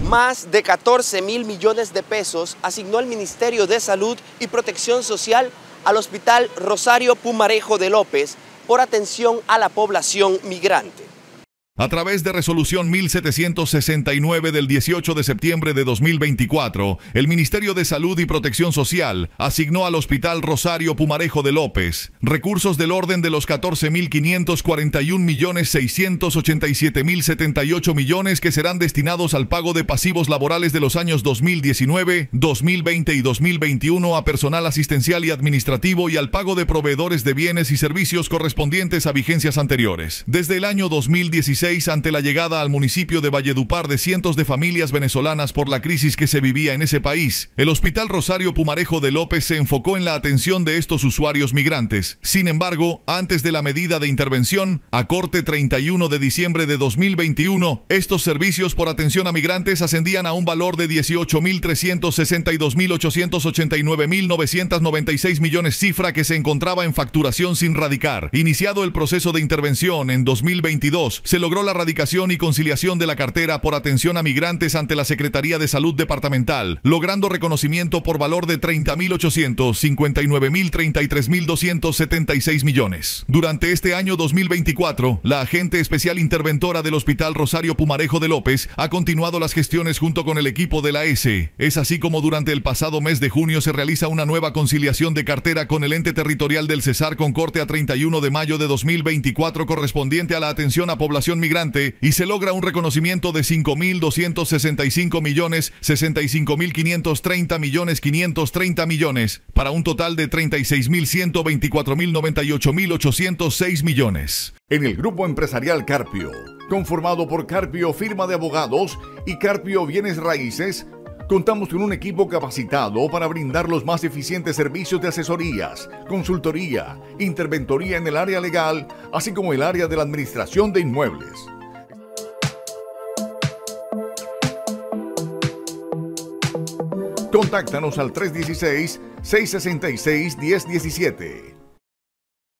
Más de 14.000 millones de pesos asignó el Ministerio de Salud y Protección Social al Hospital Rosario Pumarejo de López por atención a la población migrante. A través de resolución 1769 del 18 de septiembre de 2024, el Ministerio de Salud y Protección Social asignó al Hospital Rosario Pumarejo de López recursos del orden de los 14.541.687.078 millones que serán destinados al pago de pasivos laborales de los años 2019, 2020 y 2021 a personal asistencial y administrativo y al pago de proveedores de bienes y servicios correspondientes a vigencias anteriores. Desde el año 2016, ante la llegada al municipio de Valledupar de cientos de familias venezolanas por la crisis que se vivía en ese país, el Hospital Rosario Pumarejo de López se enfocó en la atención de estos usuarios migrantes. Sin embargo, antes de la medida de intervención, a corte 31 de diciembre de 2021, estos servicios por atención a migrantes ascendían a un valor de 18.362.889.996 millones, cifra que se encontraba en facturación sin radicar. Iniciado el proceso de intervención en 2022, se logró la radicación y conciliación de la cartera por atención a migrantes ante la Secretaría de Salud Departamental, logrando reconocimiento por valor de 30.859.033.276 millones. Durante este año 2024, la agente especial interventora del Hospital Rosario Pumarejo de López ha continuado las gestiones junto con el equipo de la ESE. Es así como durante el pasado mes de junio se realiza una nueva conciliación de cartera con el ente territorial del Cesar con corte a 31 de mayo de 2024 correspondiente a la atención a población migrante y se logra un reconocimiento de 5.265.065.530 millones para un total de 36.124.098.806 millones. En el Grupo Empresarial Carpio, conformado por Carpio Firma de Abogados y Carpio Bienes Raíces, contamos con un equipo capacitado para brindar los más eficientes servicios de asesorías, consultoría, interventoría en el área legal, así como el área de la administración de inmuebles. Contáctanos al 316-666-1017.